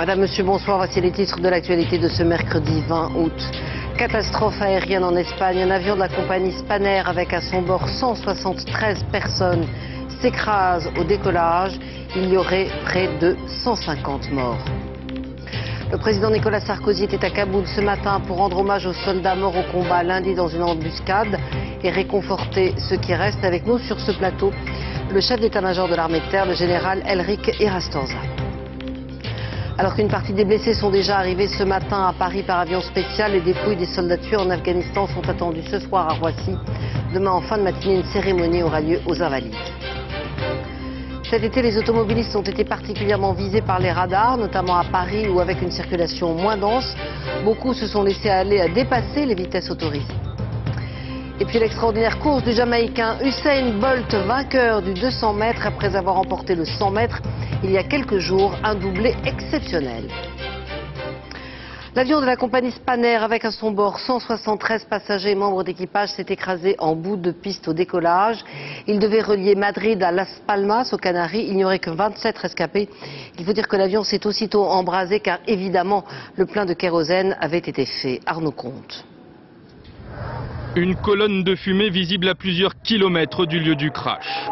Madame, Monsieur, bonsoir. Voici les titres de l'actualité de ce mercredi 20 août. Catastrophe aérienne en Espagne. Un avion de la compagnie Spanair avec à son bord 173 personnes s'écrase au décollage. Il y aurait près de 150 morts. Le président Nicolas Sarkozy était à Kaboul ce matin pour rendre hommage aux soldats morts au combat lundi dans une embuscade et réconforter ceux qui restent. Avec nous sur ce plateau, le chef d'état-major de l'armée de terre, le général Elric Irastorza. Alors qu'une partie des blessés sont déjà arrivés ce matin à Paris par avion spécial, les dépouilles des soldats tués en Afghanistan sont attendues ce soir à Roissy. Demain, en fin de matinée, une cérémonie aura lieu aux Invalides. Cet été, les automobilistes ont été particulièrement visés par les radars, notamment à Paris où avec une circulation moins dense, beaucoup se sont laissés aller à dépasser les vitesses autorisées. Et puis l'extraordinaire course du Jamaïcain Usain Bolt, vainqueur du 200 mètres après avoir remporté le 100 mètres il y a quelques jours, un doublé exceptionnel. L'avion de la compagnie Spanair avec à son bord 173 passagers et membres d'équipage s'est écrasé en bout de piste au décollage. Il devait relier Madrid à Las Palmas aux Canaries. Il n'y aurait que 27 rescapés. Il faut dire que l'avion s'est aussitôt embrasé car évidemment le plein de kérosène avait été fait. Arnaud Comte. Une colonne de fumée visible à plusieurs kilomètres du lieu du crash.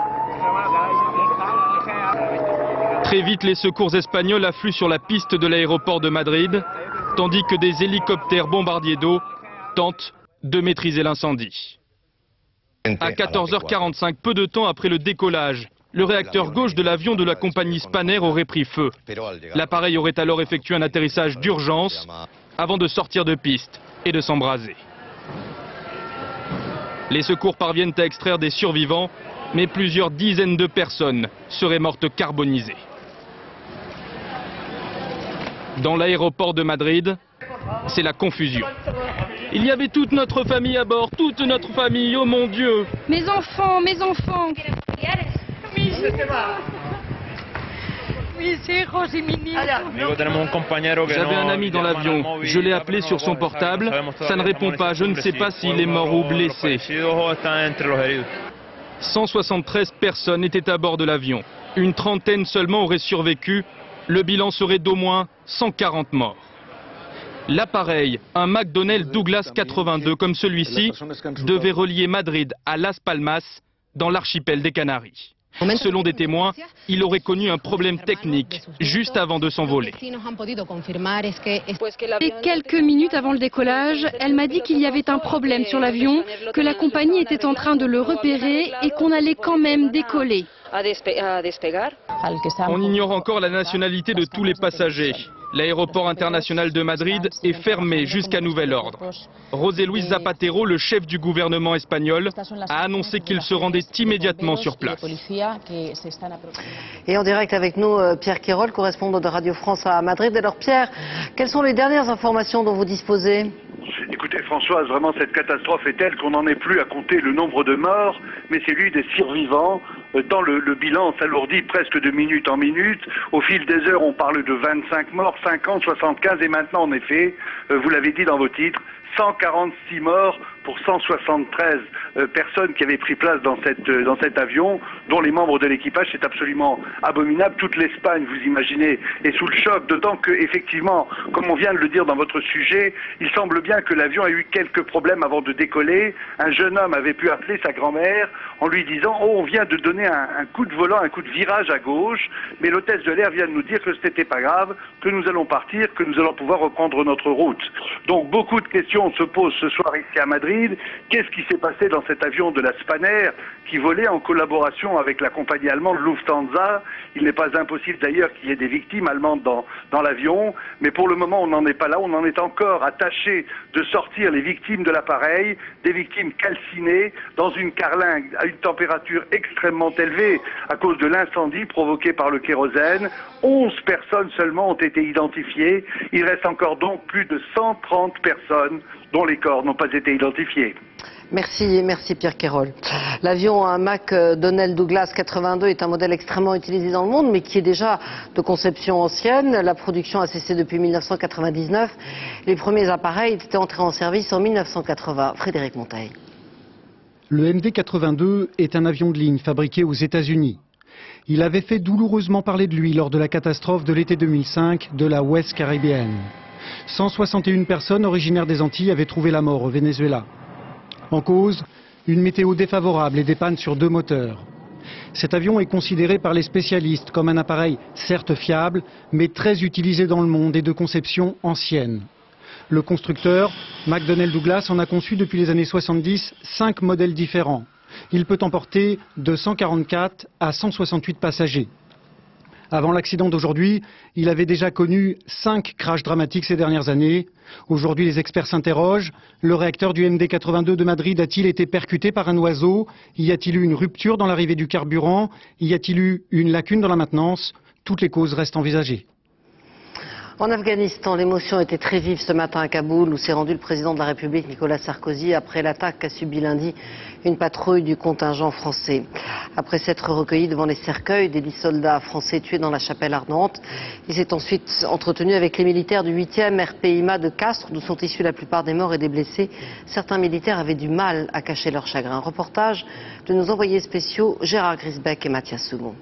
Très vite, les secours espagnols affluent sur la piste de l'aéroport de Madrid, tandis que des hélicoptères bombardiers d'eau tentent de maîtriser l'incendie. À 14h45, peu de temps après le décollage, le réacteur gauche de l'avion de la compagnie Spanair aurait pris feu. L'appareil aurait alors effectué un atterrissage d'urgence avant de sortir de piste et de s'embraser. Les secours parviennent à extraire des survivants, mais plusieurs dizaines de personnes seraient mortes carbonisées. Dans l'aéroport de Madrid, c'est la confusion. Il y avait toute notre famille à bord, toute notre famille, oh mon Dieu! Mes enfants, mes enfants! J'avais un ami dans l'avion, je l'ai appelé sur son portable, ça ne répond pas, je ne sais pas s'il est mort ou blessé. 173 personnes étaient à bord de l'avion, une trentaine seulement auraient survécu, le bilan serait d'au moins 140 morts. L'appareil, un McDonnell Douglas 82 comme celui-ci, devait relier Madrid à Las Palmas dans l'archipel des Canaries. Selon des témoins, il aurait connu un problème technique juste avant de s'envoler. Et quelques minutes avant le décollage, elle m'a dit qu'il y avait un problème sur l'avion, que la compagnie était en train de le repérer et qu'on allait quand même décoller. On ignore encore la nationalité de tous les passagers. L'aéroport international de Madrid est fermé jusqu'à nouvel ordre. José Luis Zapatero, le chef du gouvernement espagnol, a annoncé qu'il se rendait immédiatement sur place. Et en direct avec nous, Pierre Quérol, correspondant de Radio France à Madrid. Alors Pierre, quelles sont les dernières informations dont vous disposez ? Écoutez Françoise, vraiment cette catastrophe est telle qu'on n'en est plus à compter le nombre de morts, mais c'est lui des survivants. Dans le bilan s'alourdit presque de minute en minute. Au fil des heures, on parle de 25 morts, 50, 75 et maintenant en effet, vous l'avez dit dans vos titres, 146 morts pour 173 personnes qui avaient pris place dans cet avion, dont les membres de l'équipage. C'est absolument abominable. Toute l'Espagne, vous imaginez, est sous le choc, d'autant que, effectivement, comme on vient de le dire dans votre sujet, il semble bien que l'avion a eu quelques problèmes avant de décoller. Un jeune homme avait pu appeler sa grand-mère en lui disant « Oh, on vient de donner un coup de volant, un coup de virage à gauche, mais l'hôtesse de l'air vient de nous dire que ce n'était pas grave, que nous allons partir, que nous allons pouvoir reprendre notre route. » Donc beaucoup de questions se posent ce soir ici à Madrid. Qu'est-ce qui s'est passé dans cet avion de la Spanair qui volait en collaboration avec la compagnie allemande Lufthansa? Il n'est pas impossible d'ailleurs qu'il y ait des victimes allemandes dans l'avion, mais pour le moment on n'en est pas là, on en est encore à tâcher de sortir les victimes de l'appareil, des victimes calcinées dans une carlingue à une température extrêmement élevée à cause de l'incendie provoqué par le kérosène. 11 personnes seulement ont été identifiées, il reste encore donc plus de 130 personnes dont les corps n'ont pas été identifiés. Merci Pierre Quérol. L'avion, un McDonnell Douglas 82, est un modèle extrêmement utilisé dans le monde, mais qui est déjà de conception ancienne. La production a cessé depuis 1999. Les premiers appareils étaient entrés en service en 1980. Frédéric Monteil. Le MD-82 est un avion de ligne fabriqué aux États-Unis. Il avait fait douloureusement parler de lui lors de la catastrophe de l'été 2005 de la West Caribbean. 161 personnes originaires des Antilles avaient trouvé la mort au Venezuela. En cause, une météo défavorable et des pannes sur 2 moteurs. Cet avion est considéré par les spécialistes comme un appareil certes fiable, mais très utilisé dans le monde et de conception ancienne. Le constructeur, McDonnell Douglas, en a conçu depuis les années 70 5 modèles différents. Il peut emporter de 144 à 168 passagers. Avant l'accident d'aujourd'hui, il avait déjà connu 5 crashs dramatiques ces dernières années. Aujourd'hui, les experts s'interrogent. Le réacteur du MD82 de Madrid a-t-il été percuté par un oiseau? Y a-t-il eu une rupture dans l'arrivée du carburant? Y a-t-il eu une lacune dans la maintenance? Toutes les causes restent envisagées. En Afghanistan, l'émotion était très vive ce matin à Kaboul, où s'est rendu le président de la République, Nicolas Sarkozy, après l'attaque qu'a subie lundi une patrouille du contingent français. Après s'être recueilli devant les cercueils des 10 soldats français tués dans la chapelle ardente, il s'est ensuite entretenu avec les militaires du 8e RPIMA de Castres, d'où sont issus la plupart des morts et des blessés. Certains militaires avaient du mal à cacher leur chagrin. Reportage de nos envoyés spéciaux Gérard Grisbeck et Mathias Second.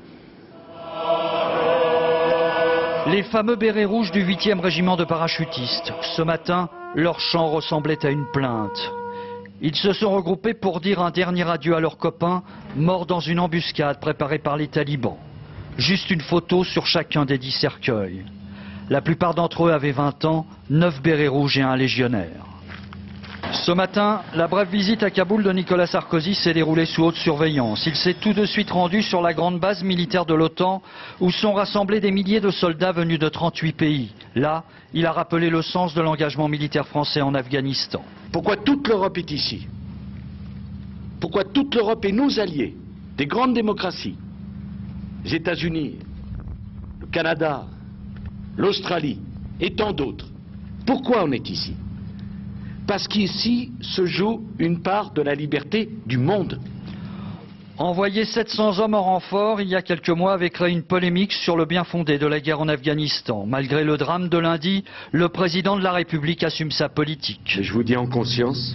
Les fameux bérets rouges du 8e régiment de parachutistes. Ce matin, leur chant ressemblait à une plainte. Ils se sont regroupés pour dire un dernier adieu à leurs copains, morts dans une embuscade préparée par les talibans. Juste une photo sur chacun des 10 cercueils. La plupart d'entre eux avaient 20 ans, 9 bérets rouges et un légionnaire. Ce matin, la brève visite à Kaboul de Nicolas Sarkozy s'est déroulée sous haute surveillance. Il s'est tout de suite rendu sur la grande base militaire de l'OTAN où sont rassemblés des milliers de soldats venus de 38 pays. Là, il a rappelé le sens de l'engagement militaire français en Afghanistan. Pourquoi toute l'Europe est ici? Pourquoi toute l'Europe et nos alliés, des grandes démocraties, les États-Unis, le Canada, l'Australie et tant d'autres, pourquoi on est ici? Parce qu'ici se joue une part de la liberté du monde. Envoyer 700 hommes en renfort il y a quelques mois avait créé une polémique sur le bien fondé de la guerre en Afghanistan. Malgré le drame de lundi, le président de la République assume sa politique. Et je vous dis en conscience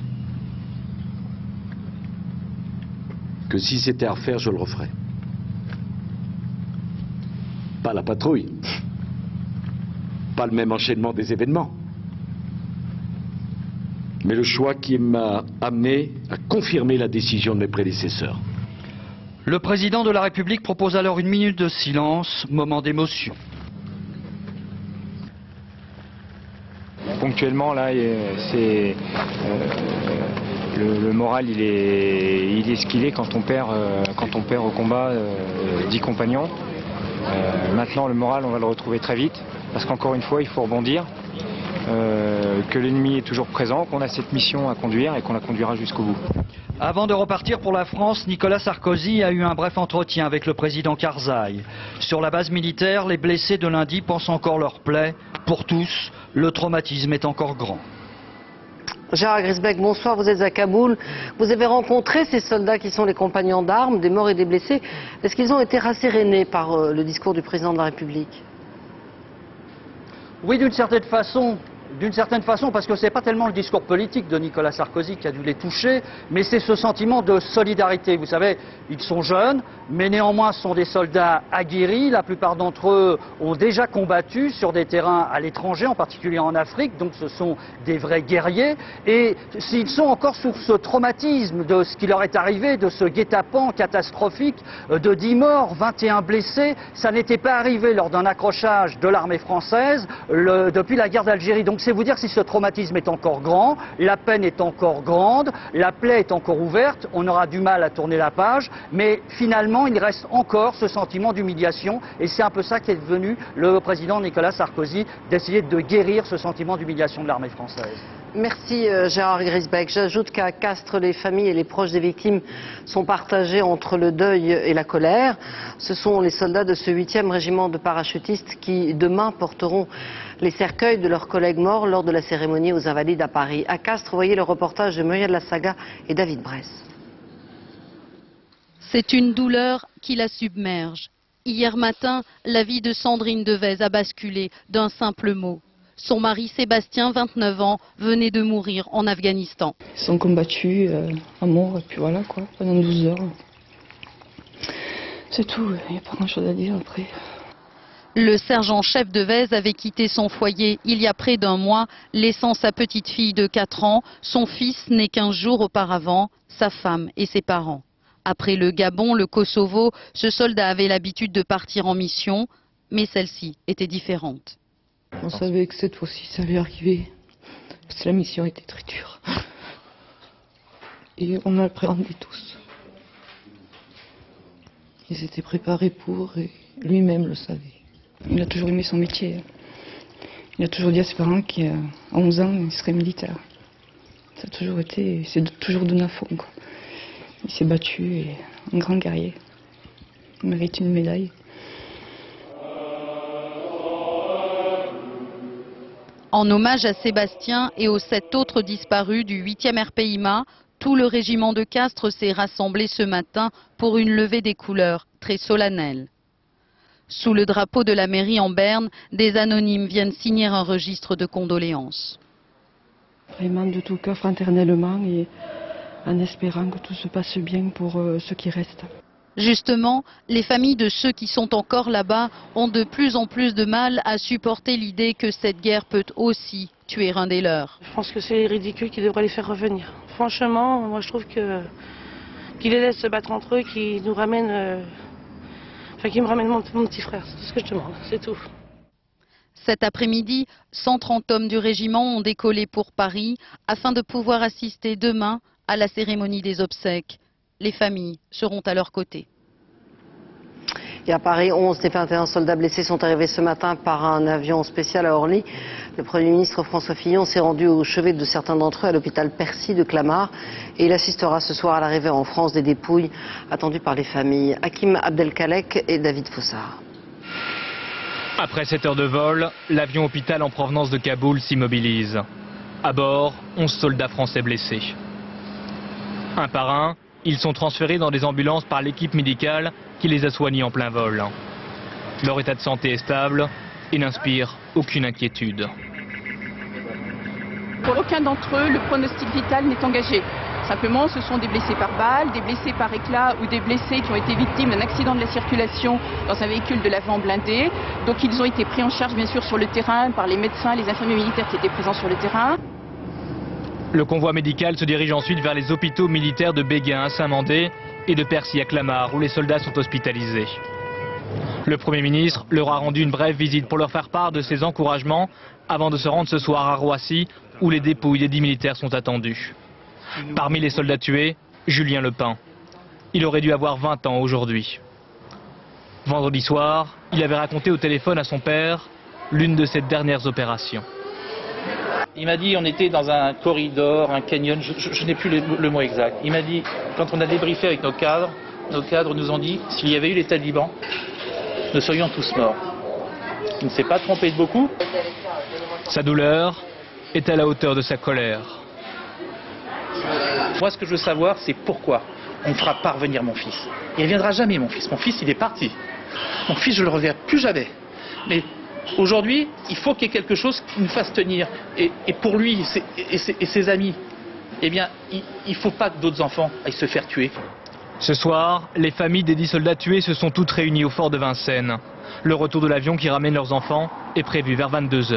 que si c'était à refaire, je le referais. Pas la patrouille, pas le même enchaînement des événements, mais le choix qui m'a amené à confirmer la décision de mes prédécesseurs. Le président de la République propose alors une minute de silence, moment d'émotion. Ponctuellement, là, c'est le moral, il est ce qu'il est quand on perd au combat 10 compagnons. Maintenant, le moral, on va le retrouver très vite, parce qu'encore une fois, il faut rebondir. Que l'ennemi est toujours présent, qu'on a cette mission à conduire et qu'on la conduira jusqu'au bout. Avant de repartir pour la France, Nicolas Sarkozy a eu un bref entretien avec le président Karzai. Sur la base militaire, les blessés de lundi pensent encore leur plaie. Pour tous, le traumatisme est encore grand. Gérard Grisbeck, bonsoir, vous êtes à Kaboul. Vous avez rencontré ces soldats qui sont les compagnons d'armes, des morts et des blessés. Est-ce qu'ils ont été rassérénés par le discours du président de la République? Oui, d'une certaine façon, parce que ce n'est pas tellement le discours politique de Nicolas Sarkozy qui a dû les toucher, mais c'est ce sentiment de solidarité. Vous savez, ils sont jeunes, mais néanmoins ce sont des soldats aguerris. La plupart d'entre eux ont déjà combattu sur des terrains à l'étranger, en particulier en Afrique, donc ce sont des vrais guerriers. Et s'ils sont encore sous ce traumatisme de ce qui leur est arrivé, de ce guet-apens catastrophique, de 10 morts, 21 blessés, ça n'était pas arrivé lors d'un accrochage de l'armée française depuis la guerre d'Algérie. Donc c'est vous dire si ce traumatisme est encore grand, la peine est encore grande, la plaie est encore ouverte, on aura du mal à tourner la page, mais finalement il reste encore ce sentiment d'humiliation et c'est un peu ça qui est devenu le président Nicolas Sarkozy, d'essayer de guérir ce sentiment d'humiliation de l'armée française. Merci Gérard Grisbeck. J'ajoute qu'à Castres, les familles et les proches des victimes sont partagés entre le deuil et la colère. Ce sont les soldats de ce 8e régiment de parachutistes qui, demain, porteront les cercueils de leurs collègues morts lors de la cérémonie aux Invalides à Paris. À Castres, voyez le reportage de Muriel Lassaga et David Bress. C'est une douleur qui la submerge. Hier matin, la vie de Sandrine Devez a basculé d'un simple mot. Son mari Sébastien, 29 ans, venait de mourir en Afghanistan. Ils sont combattus à mort, et puis voilà quoi, pendant 12 heures. C'est tout, il n'y a pas grand-chose à dire après. Le sergent-chef de Vèze avait quitté son foyer il y a près d'un mois, laissant sa petite fille de 4 ans, son fils né 15 jours auparavant, sa femme et ses parents. Après le Gabon, le Kosovo, ce soldat avait l'habitude de partir en mission, mais celle-ci était différente. On savait que cette fois-ci ça allait arriver, parce que la mission était très dure. Et on appréhendait tous. Ils étaient préparés pour, et lui-même le savait. Il a toujours aimé son métier. Il a toujours dit à ses parents qu'à 11 ans, il serait militaire. Ça a toujours été, c'est toujours donné à fond, quoi. Il s'est battu, et un grand guerrier. Il mérite une médaille. En hommage à Sébastien et aux 7 autres disparus du 8e RPIMA, tout le régiment de Castres s'est rassemblé ce matin pour une levée des couleurs très solennelle. Sous le drapeau de la mairie en Berne, des anonymes viennent signer un registre de condoléances. Vraiment de tout cœur, fraternellement, et en espérant que tout se passe bien pour ceux qui restent. Justement, les familles de ceux qui sont encore là-bas ont de plus en plus de mal à supporter l'idée que cette guerre peut aussi tuer un des leurs. Je pense que c'est ridicule qu'ils devraient les faire revenir. Franchement, moi je trouve qu'ils les laissent se battre entre eux, qu'ils nous ramènent, qu'ils me ramènent mon petit frère. C'est tout ce que je demande, c'est tout. Cet après-midi, 130 hommes du régiment ont décollé pour Paris afin de pouvoir assister demain à la cérémonie des obsèques. Les familles seront à leur côté. Et à Paris, 11 des 21 soldats blessés sont arrivés ce matin par un avion spécial à Orly. Le Premier ministre François Fillon s'est rendu au chevet de certains d'entre eux à l'hôpital Percy de Clamart. Et il assistera ce soir à l'arrivée en France des dépouilles attendues par les familles. Hakim Abdelkalek et David Fossard. Après 7 heures de vol, l'avion hôpital en provenance de Kaboul s'immobilise. À bord, 11 soldats français blessés. Un par un, ils sont transférés dans des ambulances par l'équipe médicale qui les a soignés en plein vol. Leur état de santé est stable et n'inspire aucune inquiétude. Pour aucun d'entre eux, le pronostic vital n'est engagé. Simplement, ce sont des blessés par balle, des blessés par éclat ou des blessés qui ont été victimes d'un accident de la circulation dans un véhicule de l'avant blindé. Donc ils ont été pris en charge bien sûr sur le terrain par les médecins, les infirmiers militaires qui étaient présents sur le terrain. Le convoi médical se dirige ensuite vers les hôpitaux militaires de Béguin à Saint-Mandé et de Percy à Clamart où les soldats sont hospitalisés. Le Premier ministre leur a rendu une brève visite pour leur faire part de ses encouragements avant de se rendre ce soir à Roissy où les dépouilles des 10 militaires sont attendues. Parmi les soldats tués, Julien Lepin. Il aurait dû avoir 20 ans aujourd'hui. Vendredi soir, il avait raconté au téléphone à son père l'une de ses dernières opérations. Il m'a dit, on était dans un corridor, un canyon, je n'ai plus le mot exact. Il m'a dit, quand on a débriefé avec nos cadres nous ont dit, s'il y avait eu les talibans, nous serions tous morts. Il ne s'est pas trompé de beaucoup. Sa douleur est à la hauteur de sa colère. Moi, ce que je veux savoir, c'est pourquoi on fera pas revenir mon fils. Il ne reviendra jamais, mon fils. Mon fils, il est parti. Mon fils, je ne le reverrai plus jamais. Mais aujourd'hui, il faut qu'il y ait quelque chose qui nous fasse tenir. Et pour lui et ses amis, eh bien, il ne faut pas que d'autres enfants aillent se faire tuer. Ce soir, les familles des 10 soldats tués se sont toutes réunies au fort de Vincennes. Le retour de l'avion qui ramène leurs enfants est prévu vers 22 h.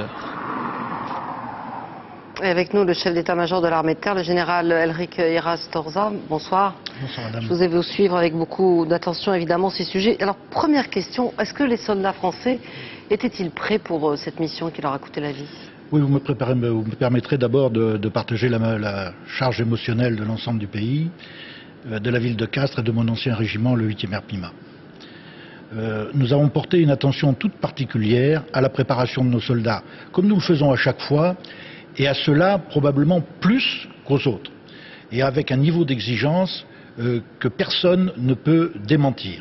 Et avec nous, le chef d'état-major de l'armée de terre, le général Elric Heras-Torza. Bonsoir. Bonsoir, madame. Je vous ai vu suivre avec beaucoup d'attention, évidemment, ces sujets. Alors, première question, est-ce que les soldats français étaient-ils prêts pour cette mission qui leur a coûté la vie? Oui, vous me permettrez d'abord de partager la charge émotionnelle de l'ensemble du pays, de la ville de Castres et de mon ancien régiment, le 8e RPIMA. Nous avons porté une attention toute particulière à la préparation de nos soldats, comme nous le faisons à chaque fois, et à cela probablement plus qu'aux autres, et avec un niveau d'exigence que personne ne peut démentir.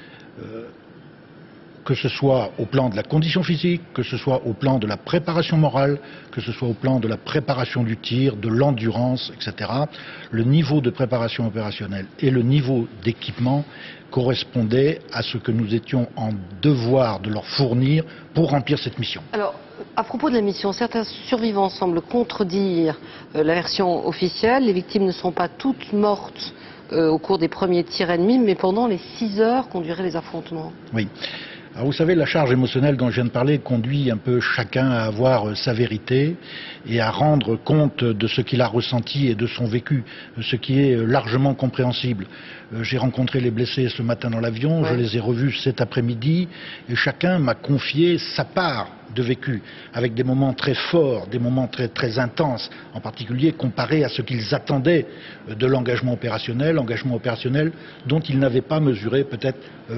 Que ce soit au plan de la condition physique, que ce soit au plan de la préparation morale, que ce soit au plan de la préparation du tir, de l'endurance, etc. Le niveau de préparation opérationnelle et le niveau d'équipement correspondaient à ce que nous étions en devoir de leur fournir pour remplir cette mission. Alors, à propos de la mission, certains survivants semblent contredire la version officielle. Les victimes ne sont pas toutes mortes au cours des premiers tirs ennemis, mais pendant les 6 heures qu'ont duré les affrontements. Oui. Alors vous savez, la charge émotionnelle dont je viens de parler conduit un peu chacun à avoir sa vérité et à rendre compte de ce qu'il a ressenti et de son vécu, ce qui est largement compréhensible. J'ai rencontré les blessés ce matin dans l'avion, je les ai revus cet après-midi et chacun m'a confié sa part de vécu, avec des moments très forts, des moments très intenses, en particulier comparés à ce qu'ils attendaient de l'engagement opérationnel dont ils n'avaient pas mesuré peut-être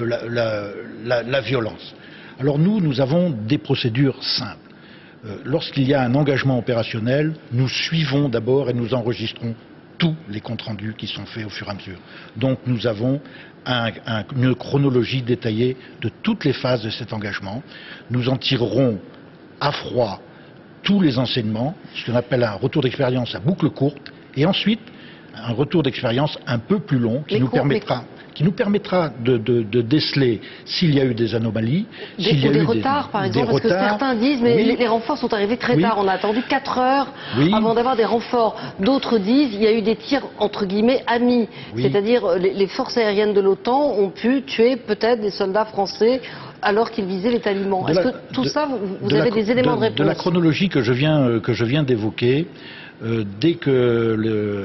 la violence. Alors nous avons des procédures simples. Lorsqu'il y a un engagement opérationnel, nous suivons d'abord et nous enregistrons tous les comptes rendus qui sont faits au fur et à mesure. Donc nous avons une chronologie détaillée de toutes les phases de cet engagement. Nous en tirerons à froid tous les enseignements, ce qu'on appelle un retour d'expérience à boucle courte, et ensuite un retour d'expérience un peu plus long qui nous permettra de déceler s'il y a eu des anomalies, s'il y a eu des retards par exemple, parce que certains disent mais les renforts sont arrivés très tard, on a attendu 4 heures avant d'avoir des renforts. D'autres disent il y a eu des tirs entre guillemets amis, c'est-à-dire les forces aériennes de l'OTAN ont pu tuer peut-être des soldats français alors qu'ils visaient les talibans. Est-ce que tout ça, vous avez des éléments de réponse? De la chronologie que je viens d'évoquer, dès que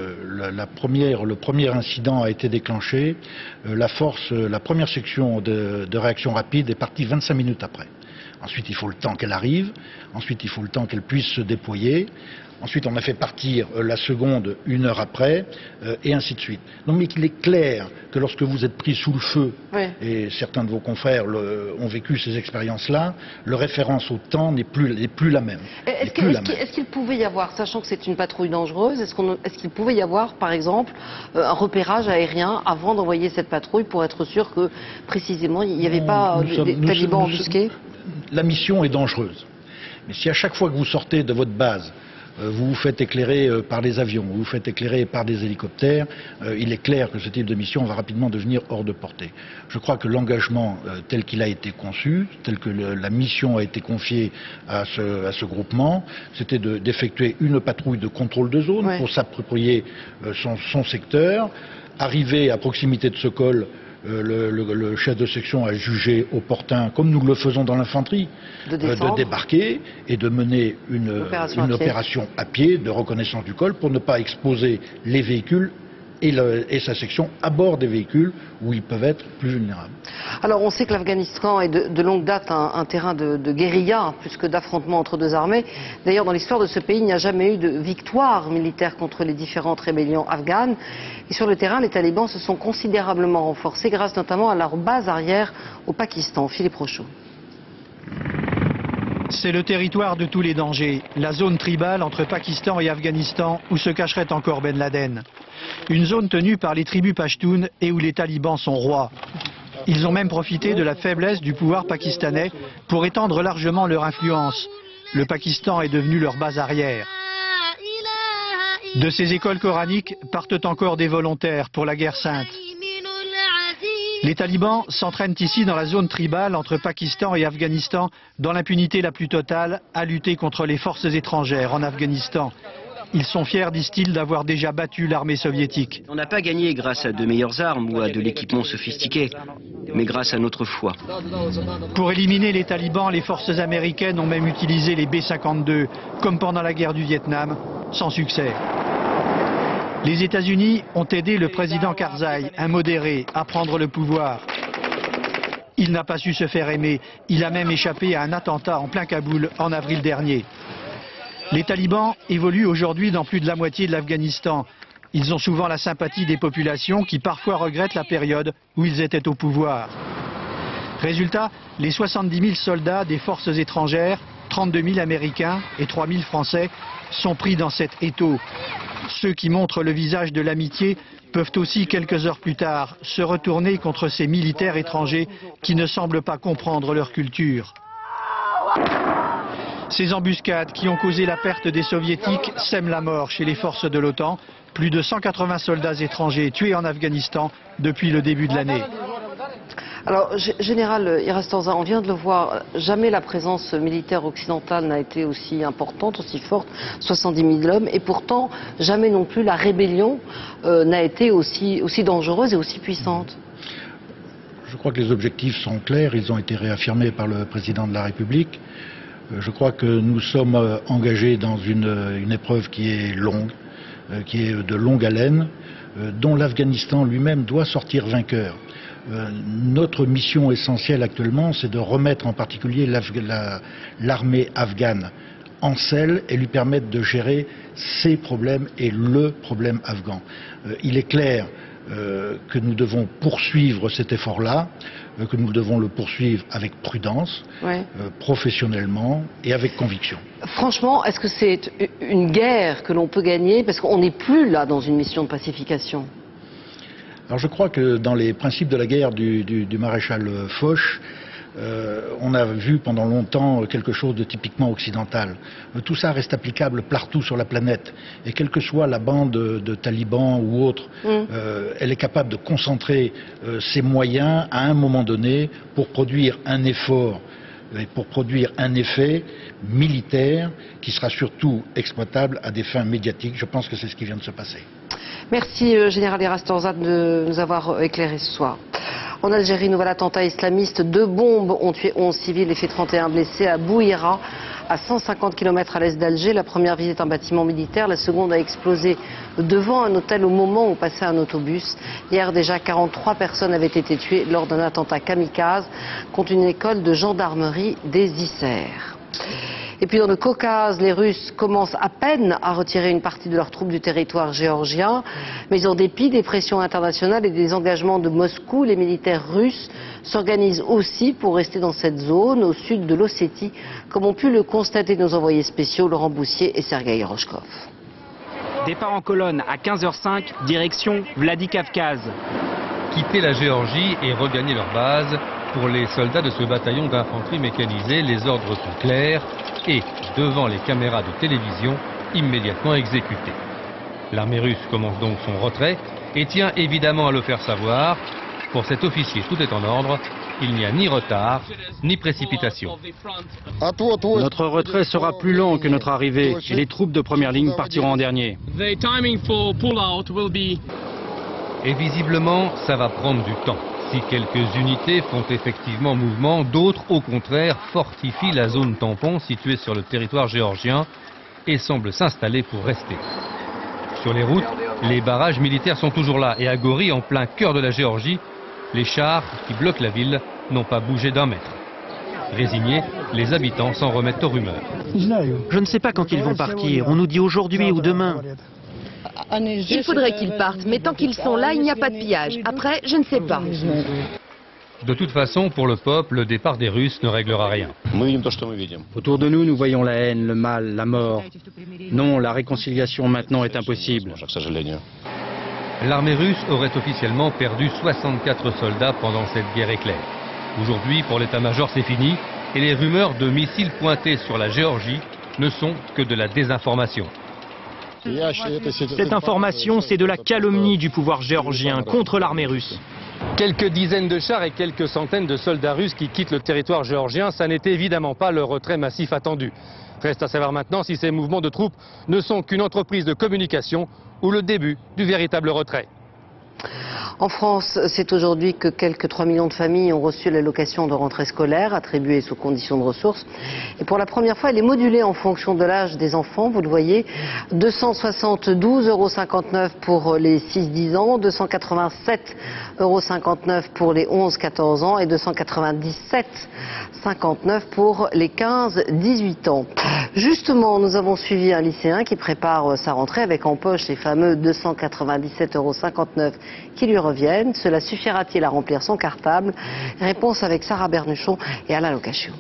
le premier incident a été déclenché, la première section de réaction rapide est partie 25 minutes après. Ensuite, il faut le temps qu'elle arrive. Ensuite, il faut le temps qu'elle puisse se déployer. Ensuite, on a fait partir la seconde 1 heure après, et ainsi de suite. Donc, mais il est clair que lorsque vous êtes pris sous le feu, et certains de vos confrères ont vécu ces expériences-là, le référence au temps n'est plus la même. Est-ce qu'il pouvait y avoir, sachant que c'est une patrouille dangereuse, est-ce qu'il pouvait y avoir, par exemple, un repérage aérien avant d'envoyer cette patrouille pour être sûr que, précisément, il n'y avait pas des talibans embusqués? La mission est dangereuse. Mais si à chaque fois que vous sortez de votre base, vous vous faites éclairer par des avions, vous vous faites éclairer par des hélicoptères, il est clair que ce type de mission va rapidement devenir hors de portée. Je crois que l'engagement tel qu'il a été conçu, tel que la mission a été confiée à ce groupement, c'était d'effectuer une patrouille de contrôle de zone pour s'approprier son secteur, arriver à proximité de ce col. Le chef de section a jugé opportun, comme nous le faisons dans l'infanterie, de débarquer et de mener une opération à pied de reconnaissance du col pour ne pas exposer les véhicules et sa section à bord des véhicules où ils peuvent être plus vulnérables. Alors on sait que l'Afghanistan est de longue date un terrain de guérilla plus que d'affrontement entre deux armées. D'ailleurs dans l'histoire de ce pays il n'y a jamais eu de victoire militaire contre les différentes rébellions afghanes. Et sur le terrain les talibans se sont considérablement renforcés grâce notamment à leur base arrière au Pakistan. Philippe Rochaud. C'est le territoire de tous les dangers, la zone tribale entre Pakistan et Afghanistan où se cacherait encore Ben Laden. Une zone tenue par les tribus pashtunes et où les talibans sont rois. Ils ont même profité de la faiblesse du pouvoir pakistanais pour étendre largement leur influence. Le Pakistan est devenu leur base arrière. De ces écoles coraniques partent encore des volontaires pour la guerre sainte. Les talibans s'entraînent ici dans la zone tribale entre Pakistan et Afghanistan dans l'impunité la plus totale à lutter contre les forces étrangères en Afghanistan. Ils sont fiers, disent-ils, d'avoir déjà battu l'armée soviétique. On n'a pas gagné grâce à de meilleures armes ou à de l'équipement sophistiqué, mais grâce à notre foi. Pour éliminer les talibans, les forces américaines ont même utilisé les B-52, comme pendant la guerre du Vietnam, sans succès. Les États-Unis ont aidé le président Karzai, un modéré, à prendre le pouvoir. Il n'a pas su se faire aimer. Il a même échappé à un attentat en plein Kaboul en avril dernier. Les talibans évoluent aujourd'hui dans plus de la moitié de l'Afghanistan. Ils ont souvent la sympathie des populations qui parfois regrettent la période où ils étaient au pouvoir. Résultat, les 70 000 soldats des forces étrangères, 32 000 Américains et 3 000 Français sont pris dans cet étau. Ceux qui montrent le visage de l'amitié peuvent aussi, quelques heures plus tard, se retourner contre ces militaires étrangers qui ne semblent pas comprendre leur culture. Ces embuscades qui ont causé la perte des soviétiques sèment la mort chez les forces de l'OTAN. Plus de 180 soldats étrangers tués en Afghanistan depuis le début de l'année. Alors, Général Irastanza, on vient de le voir, jamais la présence militaire occidentale n'a été aussi importante, aussi forte, 70 000 hommes, et pourtant, jamais non plus la rébellion n'a été aussi dangereuse et aussi puissante. Je crois que les objectifs sont clairs, ils ont été réaffirmés par le président de la République. Je crois que nous sommes engagés dans une épreuve qui est longue, qui est de longue haleine, dont l'Afghanistan lui-même doit sortir vainqueur. Notre mission essentielle actuellement, c'est de remettre en particulier l'armée afghane en selle et lui permettre de gérer ses problèmes et le problème afghan. Il est clair que nous devons poursuivre cet effort-là, que nous devons le poursuivre avec prudence, professionnellement et avec conviction. Franchement, est-ce que c'est une guerre que l'on peut gagner? Parce qu'on n'est plus là dans une mission de pacification. Alors je crois que dans les principes de la guerre du maréchal Foch, on a vu pendant longtemps quelque chose de typiquement occidental. Tout ça reste applicable partout sur la planète. Et quelle que soit la bande de talibans ou autre, elle est capable de concentrer ses moyens à un moment donné pour produire un effort et pour produire un effet militaire qui sera surtout exploitable à des fins médiatiques. Je pense que c'est ce qui vient de se passer. Merci Général Irastanza de nous avoir éclairé ce soir. En Algérie, nouvel attentat islamiste. 2 bombes ont tué 11 civils et fait 31 blessés à Bouira, à 150 km à l'est d'Alger. La première visait un bâtiment militaire, la seconde a explosé devant un hôtel au moment où passait un autobus. Hier déjà, 43 personnes avaient été tuées lors d'un attentat kamikaze contre une école de gendarmerie des Isères. Et puis dans le Caucase, les Russes commencent à peine à retirer une partie de leurs troupes du territoire géorgien. Mais en dépit des pressions internationales et des engagements de Moscou, les militaires russes s'organisent aussi pour rester dans cette zone au sud de l'Ossétie, comme ont pu le constater nos envoyés spéciaux Laurent Boussier et Sergueï Rochkov. Départ en colonne à 15h05, direction Vladikavkaz. Quitter la Géorgie et regagner leur base. Pour les soldats de ce bataillon d'infanterie mécanisée, les ordres sont clairs et, devant les caméras de télévision, immédiatement exécutés. L'armée russe commence donc son retrait et tient évidemment à le faire savoir. Pour cet officier, tout est en ordre. Il n'y a ni retard, ni précipitation. Notre retrait sera plus lent que notre arrivée et les troupes de première ligne partiront en dernier. Et visiblement, ça va prendre du temps. Si quelques unités font effectivement mouvement, d'autres, au contraire, fortifient la zone tampon située sur le territoire géorgien et semblent s'installer pour rester. Sur les routes, les barrages militaires sont toujours là et à Gori, en plein cœur de la Géorgie, les chars qui bloquent la ville n'ont pas bougé d'1 mètre. Résignés, les habitants s'en remettent aux rumeurs. Je ne sais pas quand ils vont partir, on nous dit aujourd'hui ou demain. Il faudrait qu'ils partent, mais tant qu'ils sont là, il n'y a pas de pillage. Après, je ne sais pas. De toute façon, pour le peuple, le départ des Russes ne réglera rien. Autour de nous, nous voyons la haine, le mal, la mort. Non, la réconciliation maintenant est impossible. L'armée russe aurait officiellement perdu 64 soldats pendant cette guerre éclair. Aujourd'hui, pour l'état-major, c'est fini, et les rumeurs de missiles pointés sur la Géorgie ne sont que de la désinformation. Cette information, c'est de la calomnie du pouvoir géorgien contre l'armée russe. Quelques dizaines de chars et quelques centaines de soldats russes qui quittent le territoire géorgien, ça n'est évidemment pas le retrait massif attendu. Reste à savoir maintenant si ces mouvements de troupes ne sont qu'une entreprise de communication ou le début du véritable retrait. En France, c'est aujourd'hui que quelques 3 millions de familles ont reçu l'allocation de rentrée scolaire attribuée sous conditions de ressources. Et pour la première fois, elle est modulée en fonction de l'âge des enfants. Vous le voyez, 272,59 € pour les 6-10 ans, 287,59 € pour les 11-14 ans et 297,59 € pour les 15-18 ans. Justement, nous avons suivi un lycéen qui prépare sa rentrée avec en poche les fameux 297,59 € qui lui reviennent. Cela suffira-t-il à remplir son cartable? Réponse avec Sarah Bernuchon et Alain Locachio.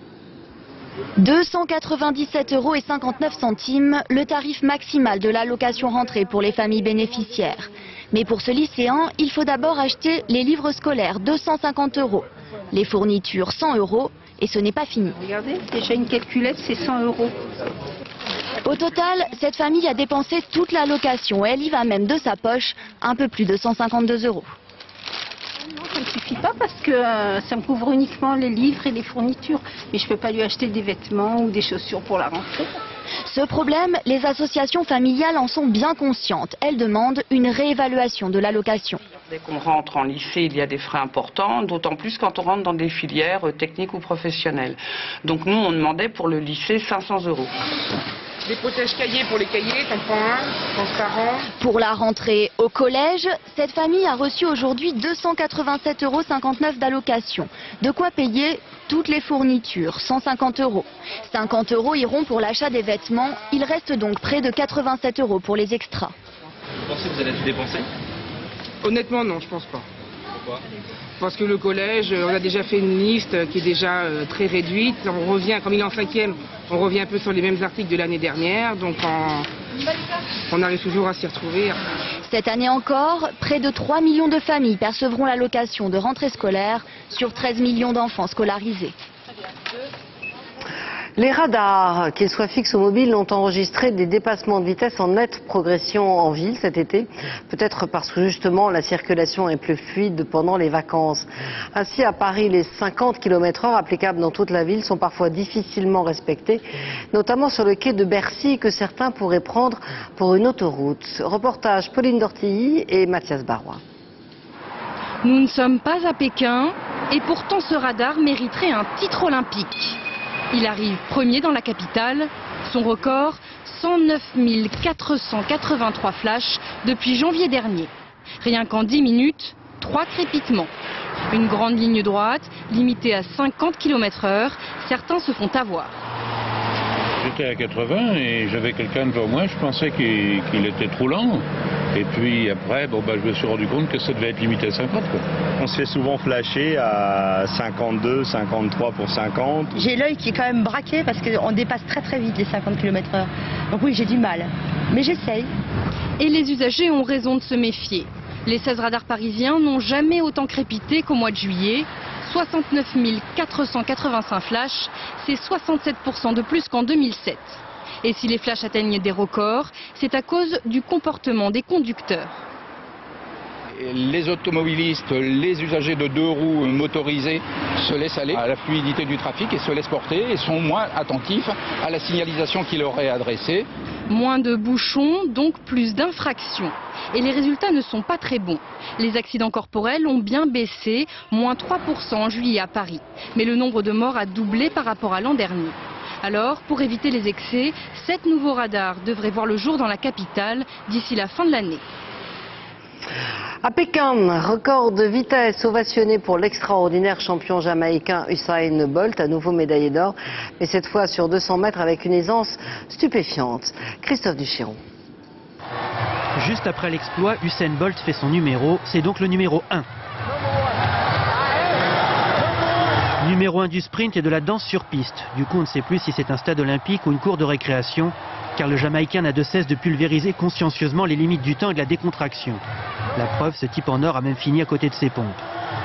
297,59 €, le tarif maximal de l'allocation rentrée pour les familles bénéficiaires. Mais pour ce lycéen, il faut d'abord acheter les livres scolaires, 250 €, les fournitures 100 € et ce n'est pas fini. Regardez, déjà une calculette, c'est 100 €. Au total, cette famille a dépensé toute l'allocation. Elle y va même de sa poche, un peu plus de 152 €. ça ne suffit pas parce que ça me couvre uniquement les livres et les fournitures. Mais je ne peux pas lui acheter des vêtements ou des chaussures pour la rentrée. Ce problème, les associations familiales en sont bien conscientes. Elles demandent une réévaluation de l'allocation. Dès qu'on rentre en lycée, il y a des frais importants, d'autant plus quand on rentre dans des filières techniques ou professionnelles. Donc nous, on demandait pour le lycée 500 €. Des potages cahiers pour les cahiers, t'en prends un, transparent. Pour la rentrée au collège, cette famille a reçu aujourd'hui 287,59 € d'allocation. De quoi payer toutes les fournitures, 150 €. 50 € iront pour l'achat des vêtements. Il reste donc près de 87 € pour les extras. Vous pensez que vous allez tout dépenser? Honnêtement, non, je pense pas. Pourquoi? Parce que le collège, on a déjà fait une liste qui est déjà très réduite. On revient, comme il est en 5e, on revient un peu sur les mêmes articles de l'année dernière. Donc on arrive toujours à s'y retrouver. Cette année encore, près de 3 millions de familles percevront l'allocation de rentrée scolaire sur 13 millions d'enfants scolarisés. Les radars, qu'ils soient fixes ou mobiles, ont enregistré des dépassements de vitesse en nette progression en ville cet été. Peut-être parce que justement la circulation est plus fluide pendant les vacances. Ainsi à Paris, les 50 km/h applicables dans toute la ville sont parfois difficilement respectés, notamment sur le quai de Bercy que certains pourraient prendre pour une autoroute. Reportage Pauline Dortilly et Mathias Barrois. Nous ne sommes pas à Pékin et pourtant ce radar mériterait un titre olympique. Il arrive premier dans la capitale. Son record, 109 483 flashs depuis janvier dernier. Rien qu'en 10 minutes, 3 crépitements. Une grande ligne droite, limitée à 50 km/h. Certains se font avoir. J'étais à 80 et j'avais quelqu'un devant moi, je pensais qu'il était trop lent. Et puis après, je me suis rendu compte que ça devait être limité à 50. Quoi. On se fait souvent flasher à 52, 53 pour 50. J'ai l'œil qui est quand même braqué parce qu'on dépasse très très vite les 50 km/h. Donc oui, j'ai du mal. Mais j'essaye. Et les usagers ont raison de se méfier. Les 16 radars parisiens n'ont jamais autant crépité qu'au mois de juillet. 69 485 flashs, c'est 67% de plus qu'en 2007. Et si les flashs atteignent des records, c'est à cause du comportement des conducteurs. Les automobilistes, les usagers de 2 roues motorisés se laissent aller à la fluidité du trafic et se laissent porter et sont moins attentifs à la signalisation qui leur est adressée. Moins de bouchons, donc plus d'infractions. Et les résultats ne sont pas très bons. Les accidents corporels ont bien baissé, moins 3% en juillet à Paris. Mais le nombre de morts a doublé par rapport à l'an dernier. Alors, pour éviter les excès, 7 nouveaux radars devraient voir le jour dans la capitale d'ici la fin de l'année. À Pékin, record de vitesse ovationné pour l'extraordinaire champion jamaïcain Usain Bolt, à nouveau médaillé d'or, mais cette fois sur 200 mètres avec une aisance stupéfiante. Christophe Duchéron. Juste après l'exploit, Usain Bolt fait son numéro, c'est donc le numéro 1. Numéro 1 du sprint et de la danse sur piste. Du coup, on ne sait plus si c'est un stade olympique ou une cour de récréation, car le Jamaïcain n'a de cesse de pulvériser consciencieusement les limites du temps et de la décontraction. La preuve, ce type en or a même fini à côté de ses pompes.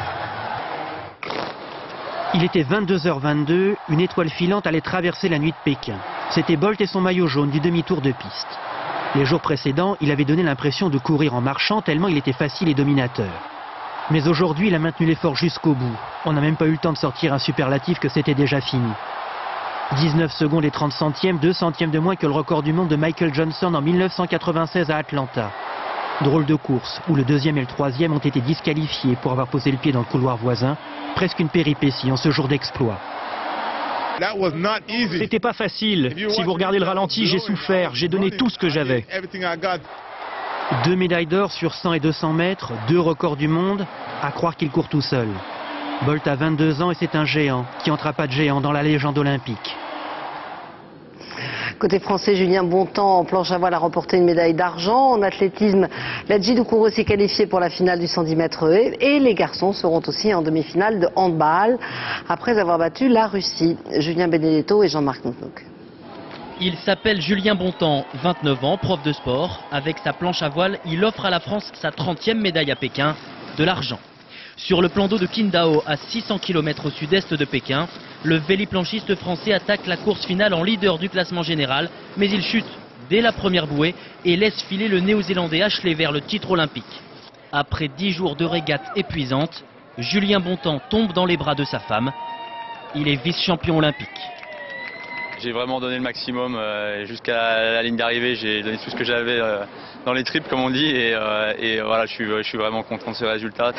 Il était 22h22, une étoile filante allait traverser la nuit de Pékin. C'était Bolt et son maillot jaune du demi-tour de piste. Les jours précédents, il avait donné l'impression de courir en marchant tellement il était facile et dominateur. Mais aujourd'hui, il a maintenu l'effort jusqu'au bout. On n'a même pas eu le temps de sortir un superlatif que c'était déjà fini. 19 secondes et 30 centièmes, 2 centièmes de moins que le record du monde de Michael Johnson en 1996 à Atlanta. Drôle de course, où le deuxième et le troisième ont été disqualifiés pour avoir posé le pied dans le couloir voisin. Presque une péripétie en ce jour d'exploit. C'était pas facile. Si vous regardez le ralenti, j'ai souffert, j'ai donné tout ce que j'avais. 2 médailles d'or sur 100 et 200 mètres, 2 records du monde, à croire qu'il court tout seul. Bolt a 22 ans et c'est un géant qui entrera pas de géant dans la légende olympique. Côté français, Julien Bontemps en planche à voile a remporté une médaille d'argent. En athlétisme, Ladji Doucoureux s'est qualifié pour la finale du 110 mètres haies. Et les garçons seront aussi en demi-finale de handball après avoir battu la Russie. Julien Benedetto et Jean-Marc Nouknouk. Il s'appelle Julien Bontemps, 29 ans, prof de sport. Avec sa planche à voile, il offre à la France sa 30e médaille à Pékin, de l'argent. Sur le plan d'eau de Qingdao, à 600 km au sud-est de Pékin, le véliplanchiste français attaque la course finale en leader du classement général, mais il chute dès la première bouée et laisse filer le néo-zélandais Ashley vers le titre olympique. Après 10 jours de régate épuisante, Julien Bontemps tombe dans les bras de sa femme. Il est vice-champion olympique. J'ai vraiment donné le maximum jusqu'à la ligne d'arrivée. J'ai donné tout ce que j'avais dans les tripes, comme on dit, et voilà, je suis vraiment content de ce résultat.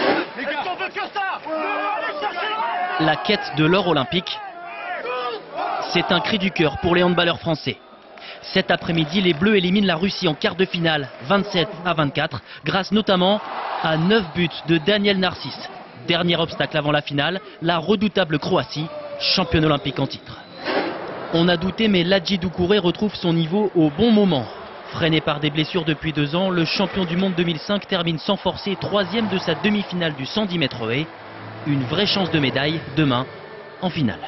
La quête de l'or olympique, c'est un cri du cœur pour les handballeurs français. Cet après-midi, les Bleus éliminent la Russie en quart de finale, 27-24, grâce notamment à 9 buts de Daniel Narcisse. Dernier obstacle avant la finale, la redoutable Croatie, championne olympique en titre. On a douté, mais Ladji Doucouré retrouve son niveau au bon moment. Freiné par des blessures depuis 2 ans, le champion du monde 2005 termine sans forcer 3e de sa demi-finale du 110 mètres haies. Une vraie chance de médaille demain en finale.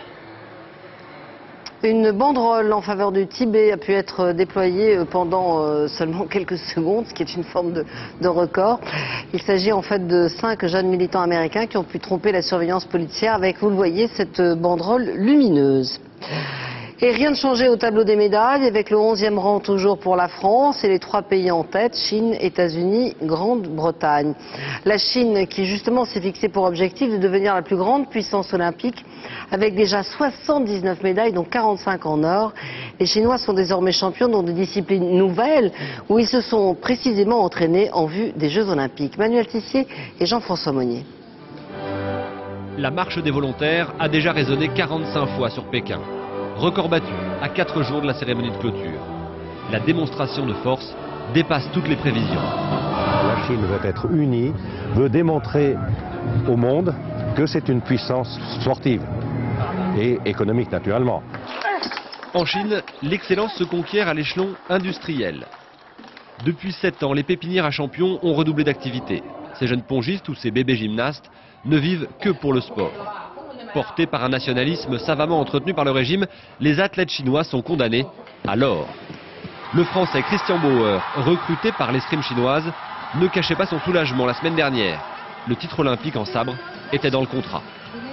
Une banderole en faveur du Tibet a pu être déployée pendant seulement quelques secondes, ce qui est une forme de record. Il s'agit en fait de 5 jeunes militants américains qui ont pu tromper la surveillance policière avec, vous le voyez, cette banderole lumineuse. Et rien de changé au tableau des médailles, avec le 11e rang toujours pour la France et les 3 pays en tête, Chine, États-Unis, Grande-Bretagne. La Chine qui justement s'est fixée pour objectif de devenir la plus grande puissance olympique, avec déjà 79 médailles, dont 45 en or. Les Chinois sont désormais champions dans des disciplines nouvelles, où ils se sont précisément entraînés en vue des Jeux Olympiques. Manuel Tissier et Jean-François Monnier. La marche des volontaires a déjà résonné 45 fois sur Pékin. Record battu à 4 jours de la cérémonie de clôture. La démonstration de force dépasse toutes les prévisions. La Chine veut être unie, veut démontrer au monde que c'est une puissance sportive et économique naturellement. En Chine, l'excellence se conquiert à l'échelon industriel. Depuis 7 ans, les pépinières à champions ont redoublé d'activité. Ces jeunes pongistes ou ces bébés gymnastes ne vivent que pour le sport. Portés par un nationalisme savamment entretenu par le régime, les athlètes chinois sont condamnés à l'or. Le Français Christian Bauer, recruté par l'escrime chinoise, ne cachait pas son soulagement la semaine dernière. Le titre olympique en sabre était dans le contrat.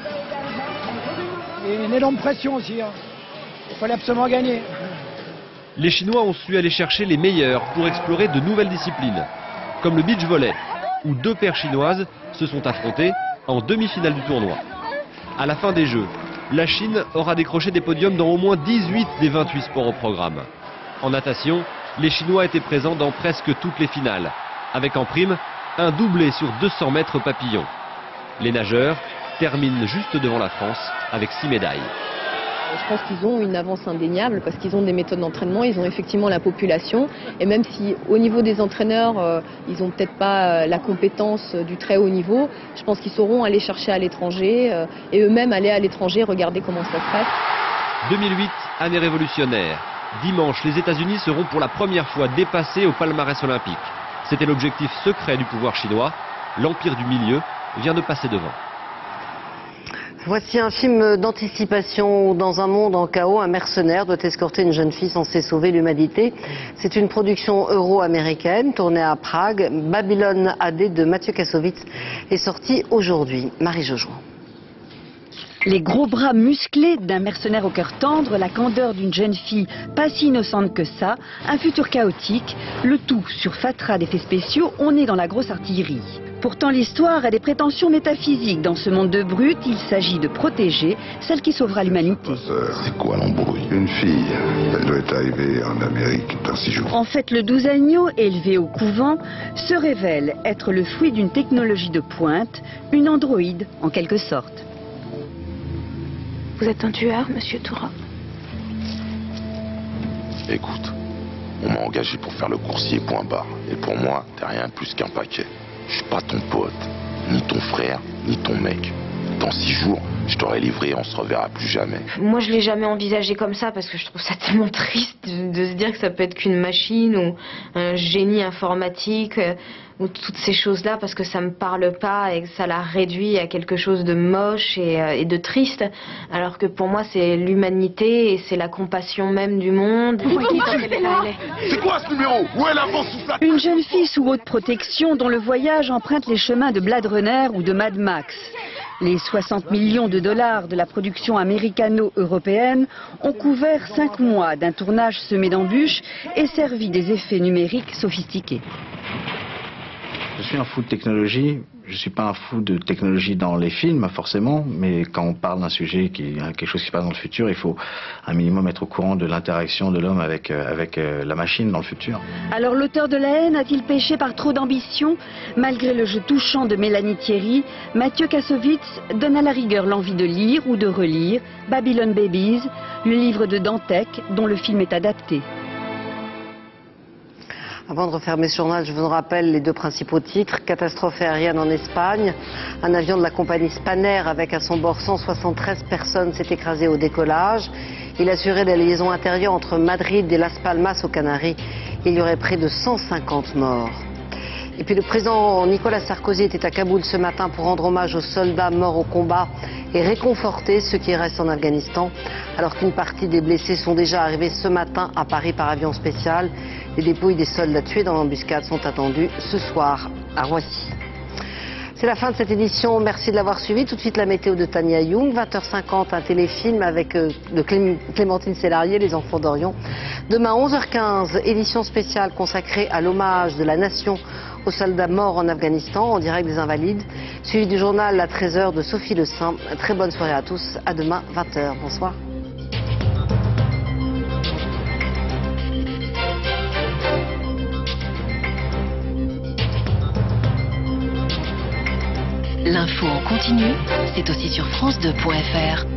Et une énorme pression aussi, hein. Il fallait absolument gagner. Les Chinois ont su aller chercher les meilleurs pour explorer de nouvelles disciplines, comme le beach volley, où 2 paires chinoises se sont affrontées en demi-finale du tournoi. À la fin des Jeux, la Chine aura décroché des podiums dans au moins 18 des 28 sports au programme. En natation, les Chinois étaient présents dans presque toutes les finales, avec en prime un doublé sur 200 mètres papillon. Les nageurs terminent juste devant la France avec 6 médailles. Je pense qu'ils ont une avance indéniable parce qu'ils ont des méthodes d'entraînement, ils ont effectivement la population. Et même si au niveau des entraîneurs, ils n'ont peut-être pas la compétence du très haut niveau, je pense qu'ils sauront aller chercher à l'étranger et eux-mêmes aller à l'étranger, regarder comment ça se passe. 2008, année révolutionnaire. Dimanche, les États-Unis seront pour la première fois dépassés au palmarès olympique. C'était l'objectif secret du pouvoir chinois. L'empire du milieu vient de passer devant. Voici un film d'anticipation où, dans un monde en chaos, un mercenaire doit escorter une jeune fille censée sauver l'humanité. C'est une production euro-américaine tournée à Prague. Babylone AD de Mathieu Kassovitz est sortie aujourd'hui. Marie Jojo. Les gros bras musclés d'un mercenaire au cœur tendre, la candeur d'une jeune fille pas si innocente que ça, un futur chaotique, le tout sur fatras d'effets spéciaux, on est dans la grosse artillerie. Pourtant l'histoire a des prétentions métaphysiques. Dans ce monde de brutes, il s'agit de protéger celle qui sauvera l'humanité. C'est quoi l'embrouille? Une fille, elle doit être arrivée en Amérique dans 6 jours. En fait, le 12 agneau, élevé au couvent, se révèle être le fruit d'une technologie de pointe, une androïde en quelque sorte. Vous êtes un tueur, monsieur Toura? Écoute, on m'a engagé pour faire le coursier point barre. Et pour moi, t'es rien de plus qu'un paquet. Je suis pas ton pote, ni ton frère, ni ton mec. Dans 6 jours, je t'aurai livré et on se reverra plus jamais. Moi, je l'ai jamais envisagé comme ça parce que je trouve ça tellement triste de se dire que ça peut être qu'une machine ou un génie informatique ou toutes ces choses-là, parce que ça me parle pas et que ça la réduit à quelque chose de moche et de triste, alors que pour moi c'est l'humanité et c'est la compassion même du monde. C'est quoi ce numéro? Où est l'avance sous ça? Une jeune fille sous haute protection dont le voyage emprunte les chemins de Blade Runner ou de Mad Max. Les 60 millions de dollars de la production américano-européenne ont couvert 5 mois d'un tournage semé d'embûches et servi des effets numériques sophistiqués. Je suis un fou de technologie, Je ne suis pas un fou de technologie dans les films, forcément, mais quand on parle d'un sujet quelque chose qui se passe dans le futur, il faut un minimum être au courant de l'interaction de l'homme avec la machine dans le futur. Alors l'auteur de La haine a-t-il péché par trop d'ambition? Malgré le jeu touchant de Mélanie Thierry, Mathieu Kassovitz donne à la rigueur l'envie de lire ou de relire Babylon Babies, le livre de Dantec dont le film est adapté. Avant de refermer ce journal, je vous rappelle les deux principaux titres. Catastrophe aérienne en Espagne. Un avion de la compagnie Spanair avec à son bord 173 personnes s'est écrasé au décollage. Il assurait des liaisons intérieures entre Madrid et Las Palmas aux Canaries. Il y aurait près de 150 morts. Et puis le président Nicolas Sarkozy était à Kaboul ce matin pour rendre hommage aux soldats morts au combat et réconforter ceux qui restent en Afghanistan. Alors qu'une partie des blessés sont déjà arrivés ce matin à Paris par avion spécial. Les dépouilles des soldats tués dans l'embuscade sont attendues ce soir à Roissy. C'est la fin de cette édition, merci de l'avoir suivi. Tout de suite la météo de Tania Young, 20h50 un téléfilm avec de Clémentine Sélarié, Les Enfants d'Orion. Demain 11h15, édition spéciale consacrée à l'hommage de la nation aux soldats morts en Afghanistan, en direct des Invalides. Suivi du journal à 13h de Sophie Le Saint. Très bonne soirée à tous, à demain 20h. Bonsoir. L'info en continu, c'est aussi sur France2.fr.